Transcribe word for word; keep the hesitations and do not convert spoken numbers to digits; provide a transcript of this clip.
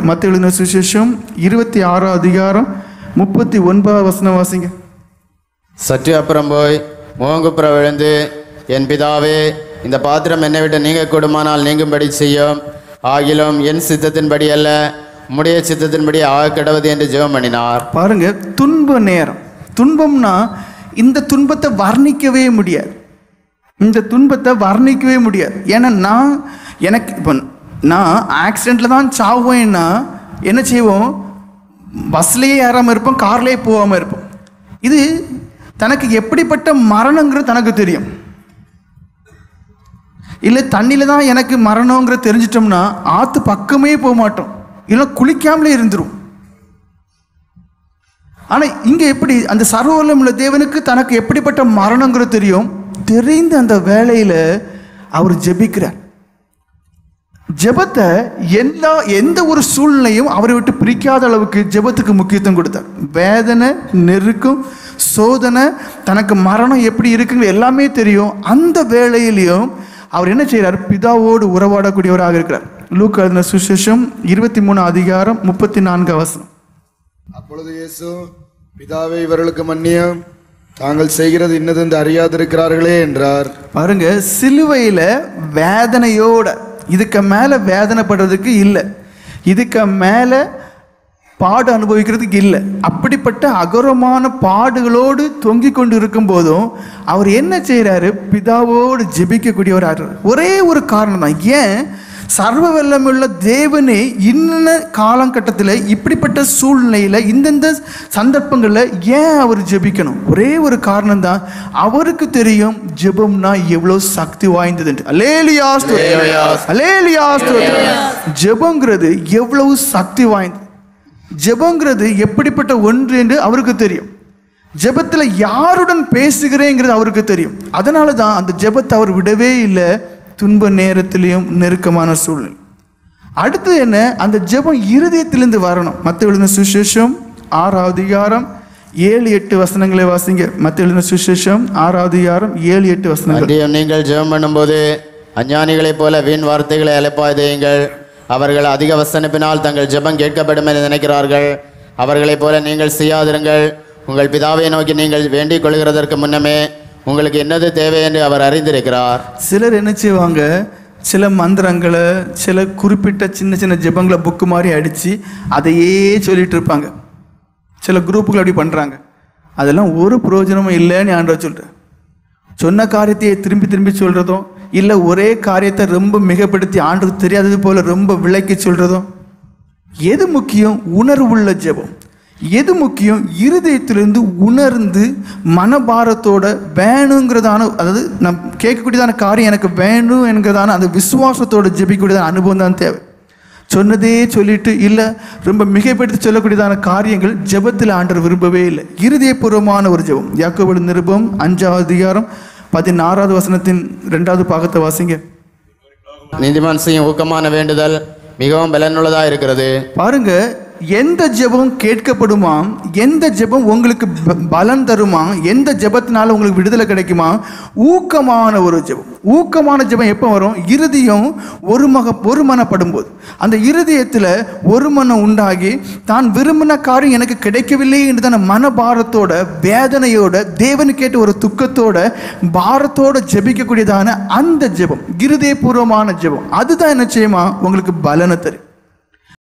மத்தேயு எழுதின சுவிசேஷம் இருபத்தி ஆறாம் அதிகாரம் முப்பத்தி ஒன்பதாம் வசனம் வாசிங்க. சற்று அப்புறம் போய் முகங்குப்புற விழுந்து, என் பிதாவே, இந்த பாத்திரம் என்னை விட்டு நீங்க கூடுமானால் நீங்கும்படி செய்யும். ஆகிலும் என் சித்தத்தின்படி அல்ல, உம்முடைய சித்தத்தின்படி ஆக கிடவது என்று ஜெபம் பண்ணினார். பாருங்க, துன்ப நேரம். துன்பம்னா இந்த துன்பத்தை வர்ணிக்கவே முடியாது. இந்த துன்பத்தை வர்ணிக்கவே முடியாது. ஏன்னா நான் எனக்கு இப்போ நான் ஆக்சிடெண்ட்டில் தான் சாவேன்னா என்ன செய்வோம்? பஸ்லேயே ஏறாமல் இருப்போம், கார்லேயே போகாமல் இருப்போம். இது தனக்கு எப்படிப்பட்ட மரணங்கிறது தனக்கு தெரியும். இல்லை தண்ணியில் தான் எனக்கு மரணங்கிறது தெரிஞ்சிட்டோம்னா ஆற்று பக்கமே போக மாட்டோம், இல்லை குளிக்காமலே இருந்துரும். ஆனால் இங்கே எப்படி அந்த சர்வவல்லமையுள்ள தேவனுக்கு தனக்கு எப்படிப்பட்ட மரணங்கிறது தெரியும். தெரிந்த அந்த வேலையில் அவர் ஜெபிக்கிறார். ஜெபத்தை எல்லா எந்த ஒரு சூழ்நிலையும் அவரை விட்டு பிரிக்காத அளவுக்கு ஜெபத்துக்கு முக்கியத்துவம் கொடுத்தார். வேதனை, நெருக்கம், சோதனை, தனக்கு மரணம் எப்படி இருக்குங்க எல்லாமே தெரியும். அந்த வேளையிலையும் அவர் என்ன செய்கிறார்? பிதாவோடு உறவாடக்கூடியவராக இருக்கிறார். லூக்கா எழுதின சுவிசேஷம் இருபத்தி மூணு அதிகாரம் முப்பத்தி நான்கு வசனம். அப்பொழுது இயேசு, பிதாவே, இவர்களுக்கு மன்னியும், தாங்கள் செய்கிறது இன்னதென்று அறியாதிருக்கிறார்களே என்றார். பாருங்க, சிலுவையில் வேதனையோட, இதுக்கு மேலே வேதனைப்படுறதுக்கு இல்லை, இதுக்கு மேலே பாடு அனுபவிக்கிறதுக்கு இல்லை. அப்படிப்பட்ட அகரமான பாடுகளோடு தொங்கி கொண்டு இருக்கும் போதும் அவர் என்ன செய்கிறாரு? பிதாவோடு ஜெபிக்கக்கூடியவராக. ஒரே ஒரு காரணம் தான். ஏன்? சர்வ வல்லமையுள்ள தேவனே இன்ன காலகட்டத்தில் இப்படிப்பட்ட சூழ்நிலையில் இந்தந்த சந்தர்ப்பங்களில் ஏன் அவர் ஜெபிக்கணும்? ஒரே ஒரு காரணம் தான். அவருக்கு தெரியும் ஜெபம்னா எவ்வளோ சக்தி வாய்ந்தது. அல்லேலூயா ஸ்தோத்திரம், அல்லேலூயா ஸ்தோத்திரம். ஜெபங்கிறது எவ்வளவு சக்தி வாய்ந்தது, ஜெபங்கிறது எப்படிப்பட்ட ஒன்று என்று அவருக்கு தெரியும். ஜெபத்தில் யாருடன் பேசுகிறேங்கிறது அவருக்கு தெரியும். அதனால தான் அந்த ஜெபத்தை அவர் விடவே இல்லை, துன்ப நேரத்திலையும் நெருக்கமான சூழ்நிலை. அடுத்து என்ன? அந்த ஜெபம் இருதயத்திலிருந்து வரணும். மத்தேயு எழுதின சுவிசேஷம் ஆறாவது அதிகாரம் ஏழு எட்டு வசனங்களை வாசிங்க. மத்தேயு எழுதின சுவிசேஷம் ஆறாவது அதிகாரம் ஏழு எட்டு வசனங்கள். நீங்கள் ஜெபம் பண்ணும்போது அஞ்ஞானிகளைப் போல வீண் வார்த்தைகளை அழைப்பாதேயுங்கள். அவர்கள் அதிக வசனிப்பினால் தங்கள் ஜெபம் கேட்கப்படும் என்று நினைக்கிறார்கள். அவர்களைப் போல நீங்கள் செய்யாதிருங்கள். உங்கள் பிதாவை நோக்கி நீங்கள் வேண்டிக் கொள்கிறதற்கு முன்னமே உங்களுக்கு என்னது தேவை என்று அவர் அறிந்திருக்கிறார். சிலர் என்ன செய்வாங்க? சில மந்திரங்களை, சில குறிப்பிட்ட சின்ன சின்ன ஜெபங்களை புக்கு மாதிரி அடித்து அதையே சொல்லிட்டு இருப்பாங்க. சில குரூப்புகள் அப்படி பண்ணுறாங்க. அதெல்லாம் ஒரு பிரயோஜனமும் இல்லைன்னு ஆண்டவர் சொல்கிறேன். சொன்ன காரியத்தையே திரும்பி திரும்பி சொல்கிறதும், இல்லை ஒரே காரியத்தை ரொம்ப மிகப்படுத்தி ஆண்டவருக்கு தெரியாதது போல் ரொம்ப விளக்கி சொல்கிறதும். எது முக்கியம்? உணர்வுள்ள ஜெபம். எது முக்கியம்? இருதயத்திலிருந்து உணர்ந்து மனபாரத்தோட வேணுங்கிறதான, அதாவது நம் கேட்கக்கூடியதான காரியம் எனக்கு வேணும் என்கிறதான அந்த விசுவாசத்தோடு ஜெபிக்கக்கூடியதான அனுபவம் தான் தேவை. சொன்னதே சொல்லிட்டு இல்லை ரொம்ப மிகைப்படுத்தி சொல்லக்கூடியதான காரியங்கள் ஜெபத்தில் ஆண்டவர் விரும்பவே இல்லை. இருதயபூர்வமான ஒரு ஜெபம். யாக்கோபு நிருபம் அஞ்சாவது அதிகாரம் பதினாறாவது வசனத்தின் ரெண்டாவது பாகத்தை வாசிங்க. நீதிமான் செய்யும் ஊக்கமான வேண்டுதல் மிகவும் பலனுள்ளதாக இருக்கிறது. பாருங்க, எந்த ஜெபம் கேட்கப்படுமா, எந்த ஜெபம் உங்களுக்கு பலன் தருமா, எந்த ஜெபத்தினால உங்களுக்கு விடுதலை கிடைக்குமா? ஊக்கமான ஒரு ஜெபம். ஊக்கமான ஜெபம் எப்போ வரும்? இருதயம் ஒரு மக ஒரு மனப்படும் போது. அந்த இருதயத்தில் ஒரு மனம் உண்டாகி தான் விரும்பின காரியம் எனக்கு கிடைக்கவில்லை என்று தான் மனபாரத்தோட, வேதனையோட, தேவனு கேட்ட ஒரு துக்கத்தோட, பாரத்தோட ஜெபிக்கக்கூடியதான அந்த ஜெபம், இருதயபூர்வமான ஜெபம், அதுதான் என்ன செய்யுமா? உங்களுக்கு பலனை தரும்.